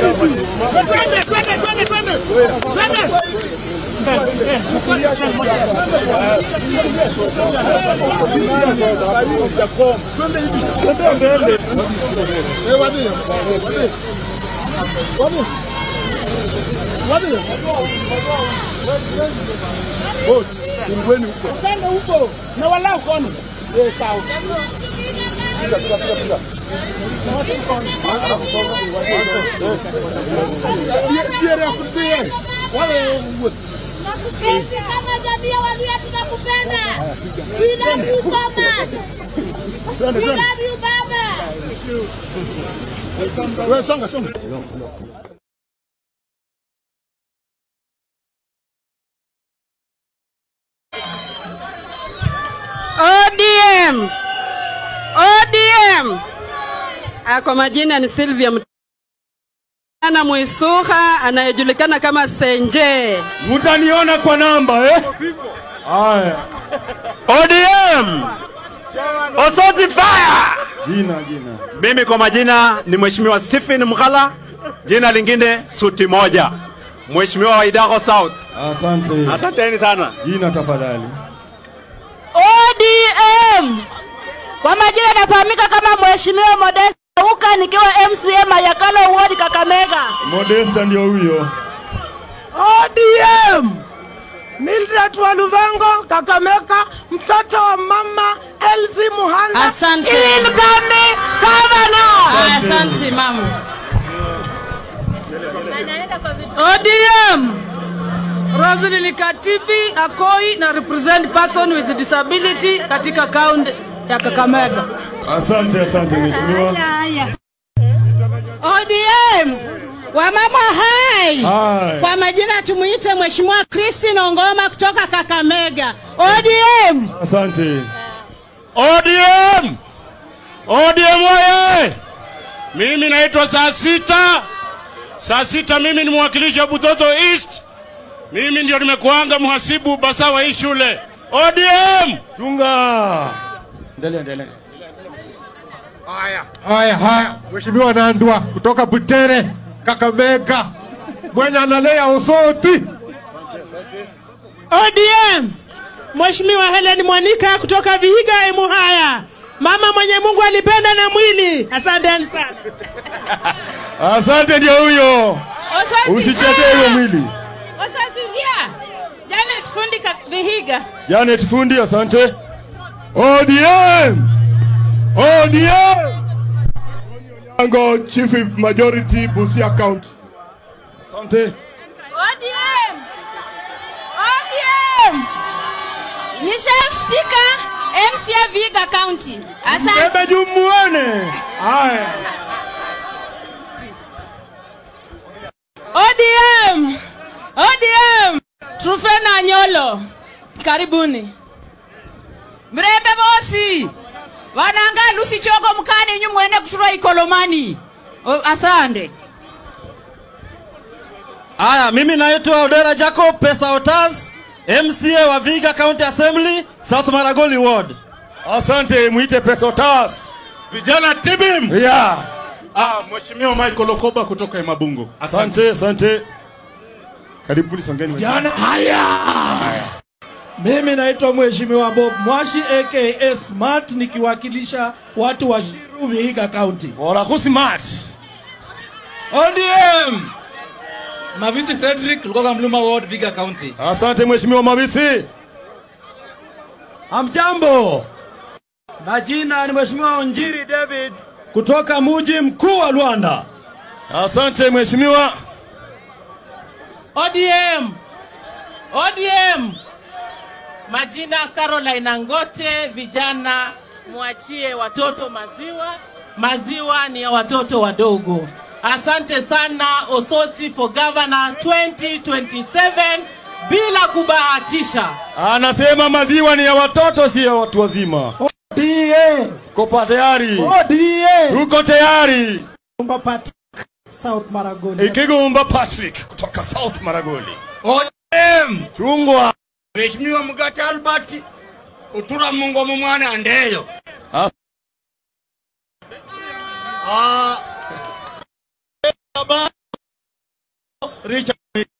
ODM. ODM. Kwa majina ni Sylvia Mtana Mwisuha anayejulikana kama Senje. Mtaniona kwa namba Haya. ODM. Osotsi fire. Jina. Mimi kwa majina ni Mheshimiwa Stephen Mkhala, jina lingine Suti Moja. Mheshimiwa wa Idaho South. Asante. Asanteni sana. Jina tafadhali. ODM. Kwa majina nafahamika kama Mheshimiwa Modesta Uka nikiwa MCA Mayakalo Ward Kakamega. Modesta ndio huyo. ODM. Mildred Waluvango Kakamega, mtoto wa mama Elsie Muhanda. Asante. Incoming governor. Asante mama. ODM. Rosalie Katibi Akoi na represent person with disability katika kaunti ya Kakamega. Asante mheshimiwa. ODM. Wamama hai. Kwa majina tumuite Mheshimiwa Christine Ongoma kutoka Kakamega. ODM. Asante. ODM. ODM wae. Mimi naitwa Saa sita mimi ni mwakilishi wa Butoto East. Mimi ndio nimekuanga mhasibu basawa hii shule. ODM. Chunga. Endelea. Haya. Mheshimiwa Nandwa kutoka Butere, Kakamega. Mwenye analea Osotsi. ODM. Mheshimiwa Helen Mwanika kutoka Vihiga Emuhaya. Mama mwenye Mungu alipenda na mwili. Asante sana. Asante ndio huyo. Usichezee huyo mwili. Janet Fundi Vihiga. Janet Fundi, asante. ODM. Ango Chief Majority Busia County. Asante. ODM. Michelle Stika, MCA Vihiga County. Asante. Bebe jumuone. Haya. ODM. Trufena Nyolo. Karibuni. Mrembe bosi. Wananga Lucy Chogo mkani nyumwene kushurwa Ikolomani. Asante. Aya, mimi naitwa Odera Jacob Pesa Otas, MCA wa Vihiga County Assembly, South Maragoli Ward. Asante, muite Pesa Otas. Vijana Tibim. Mheshimiwa Michael Okoba kutoka Mabungo. Asante. Karibuni songeni. Jana haya. Mimi naitwa Mheshimiwa Bob Mwashi aka Smart nikiwakilisha watu wa Vihiga County. Wala smart. ODM. Mavisi Frederick kutoka Mluma Ward, Vihiga County. Asante mheshimiwa Mavisi. Amjambo. Majina ni Mheshimiwa Onjiri David kutoka mji mkuu wa Luanda. Asante mheshimiwa. ODM. Majina Caroline Ngote, vijana muachie watoto maziwa. Maziwa ni ya watoto wadogo. Asante sana Osotsi for Governor 2027 bila kubahatisha. Anasema maziwa ni ya watoto si ya watu wazima. ODM. Kopa tayari. ODM. Uko tayari. Kumba Patrick South Maragoli. Ikigumba Patrick kutoka South Maragoli. ODM. Chungwa. Mheshimiwa Mugati Albert utura mungo mumwana andeyo. Richard.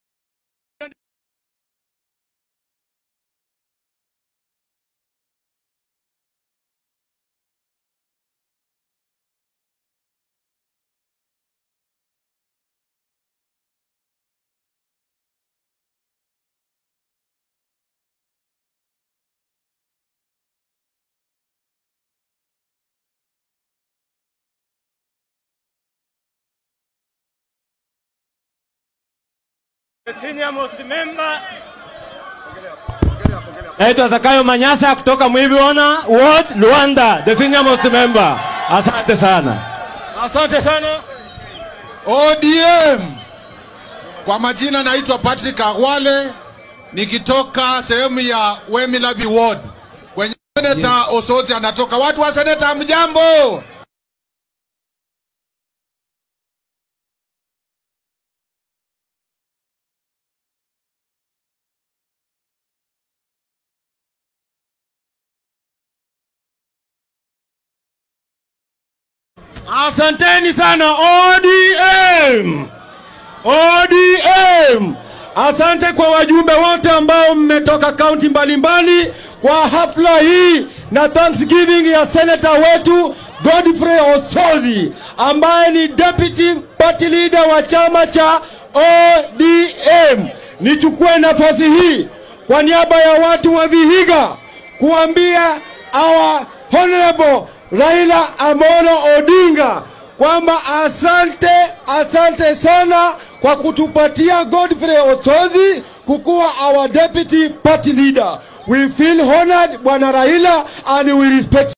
Naitwa Zakayo Manyasa kutoka Mwibiona Ward Luanda, the senior most member. Asante sana. Asante sana. ODM. Kwa majina naitwa Patrick Agwale nikitoka sehemu ya Wemilabi Ward. Kwenye Senator Osotsi anatoka. Watu wa Senator mjambo. Asanteni sana ODM. ODM. Asante kwa wajumbe wote ambao mmetoka kaunti mbalimbali kwa hafla hii na Thanksgiving ya senator wetu Godfrey Osotsi ambaye ni deputy party leader wa chama cha ODM. Nichukue nafasi hii kwa niaba ya watu wa Vihiga kuambia our honorable Raila Amolo Odinga kwamba asante sana kwa kutupatia Godfrey Osotsi kukuwa our deputy party leader. We feel honored, Bwana Raila, and we respect